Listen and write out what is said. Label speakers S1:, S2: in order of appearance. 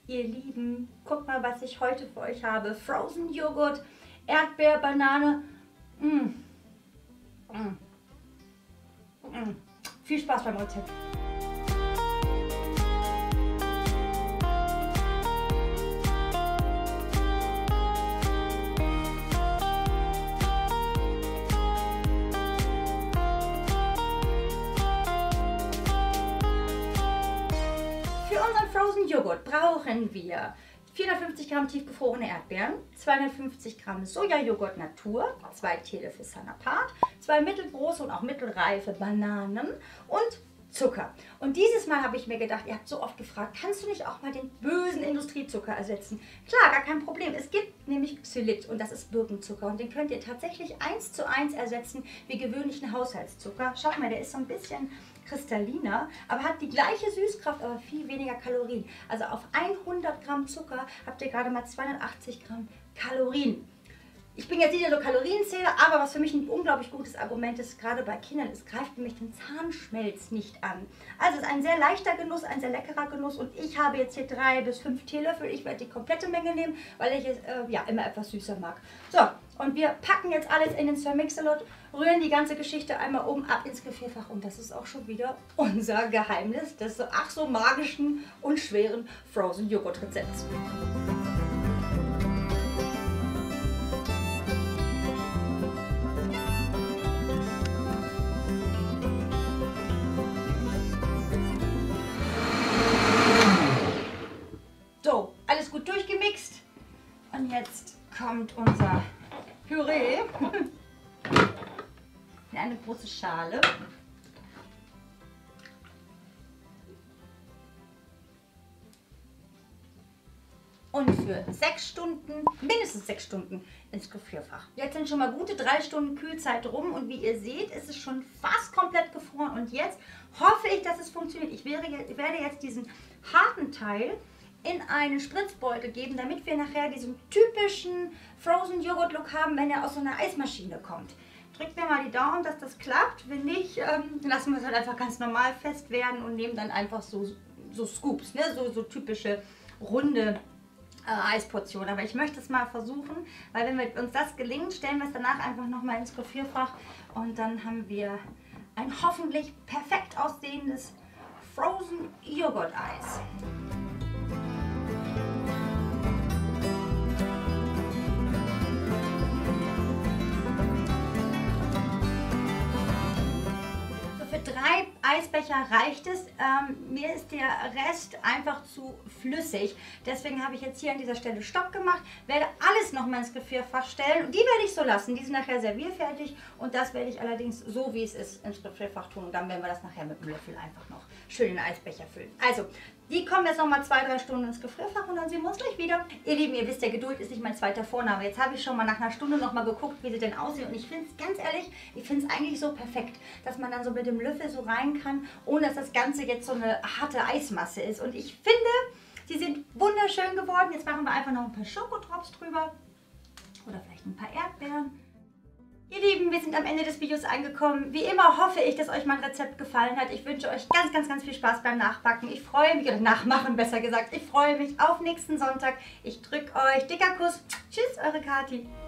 S1: Ihr Lieben, guckt mal, was ich heute für euch habe. Frozen Joghurt, Erdbeer, Banane. Viel Spaß beim Rezept. Für unseren Frozen Joghurt brauchen wir 450 Gramm tiefgefrorene Erdbeeren, 250 Gramm Sojajoghurt Natur, 2 Teelöffel Sanapat, 2 mittelgroße und auch mittelreife Bananen und Zucker. Und dieses Mal habe ich mir gedacht, ihr habt so oft gefragt, kannst du nicht auch mal den bösen Industriezucker ersetzen? Klar, gar kein Problem. Es gibt nämlich Xylit und das ist Birkenzucker und den könnt ihr tatsächlich 1:1 ersetzen wie gewöhnlichen Haushaltszucker. Schaut mal, der ist so ein bisschen kristalliner, aber hat die gleiche Süßkraft, aber viel weniger Kalorien. Also auf 100 Gramm Zucker habt ihr gerade mal 280 Gramm Kalorien. Ich bin jetzt nicht so Kalorienzähler, aber was für mich ein unglaublich gutes Argument ist, gerade bei Kindern, es greift nämlich den Zahnschmelz nicht an. Also es ist ein sehr leichter Genuss, ein sehr leckerer Genuss und ich habe jetzt hier 3 bis 5 Teelöffel. Ich werde die komplette Menge nehmen, weil ich es ja immer etwas süßer mag. So, und wir packen jetzt alles in den Sir Mix-a-Lot, rühren die ganze Geschichte einmal oben ab ins Gefrierfach und das ist auch schon wieder unser Geheimnis des ach so magischen und schweren Frozen Joghurt Rezepts. So, alles gut durchgemixt und jetzt kommt unser Püree in eine große Schale. Und für 6 Stunden, mindestens 6 Stunden ins Gefrierfach. Jetzt sind schon mal gute 3 Stunden Kühlzeit rum und wie ihr seht, ist es schon fast komplett gefroren. Und jetzt hoffe ich, dass es funktioniert. Ich werde jetzt diesen harten Teil in einen Spritzbeutel geben, damit wir nachher diesen typischen Frozen Joghurt Look haben, wenn er aus so einer Eismaschine kommt. Drückt mir mal die Daumen, dass das klappt. Wenn nicht, lassen wir es halt einfach ganz normal fest werden und nehmen dann einfach so Scoops, ne? so typische runde Eisportionen. Aber ich möchte es mal versuchen, weil wenn uns das gelingt, stellen wir es danach einfach nochmal ins Gefrierfach und dann haben wir ein hoffentlich perfekt aussehendes Frozen Joghurt Eis. Für 3 Eisbecher reicht es. Mir ist der Rest einfach zu flüssig. Deswegen habe ich jetzt hier an dieser Stelle Stopp gemacht. Werde alles nochmal ins Gefrierfach stellen. Und die werde ich so lassen. Die sind nachher servierfertig. Und das werde ich allerdings so, wie es ist, ins Gefrierfach tun. Und dann werden wir das nachher mit dem Löffel einfach noch schön in den Eisbecher füllen. Also, die kommen jetzt nochmal 2-3 Stunden ins Gefrierfach und dann sehen wir uns gleich wieder. Ihr Lieben, ihr wisst ja, Geduld ist nicht mein zweiter Vorname. Jetzt habe ich schon mal nach einer Stunde nochmal geguckt, wie sie denn aussehen. Und ich finde es, ganz ehrlich, ich finde es eigentlich so perfekt, dass man dann so mit dem Löffel so rein kann, ohne dass das Ganze jetzt so eine harte Eismasse ist. Und ich finde, sie sind wunderschön geworden. Jetzt machen wir einfach noch ein paar Schokotrops drüber oder vielleicht ein paar Erdbeeren. Ihr Lieben, wir sind am Ende des Videos angekommen. Wie immer hoffe ich, dass euch mein Rezept gefallen hat. Ich wünsche euch ganz viel Spaß beim Nachbacken. Ich freue mich, oder Nachmachen besser gesagt. Ich freue mich auf nächsten Sonntag. Ich drücke euch. Dicker Kuss. Tschüss, eure Kathi.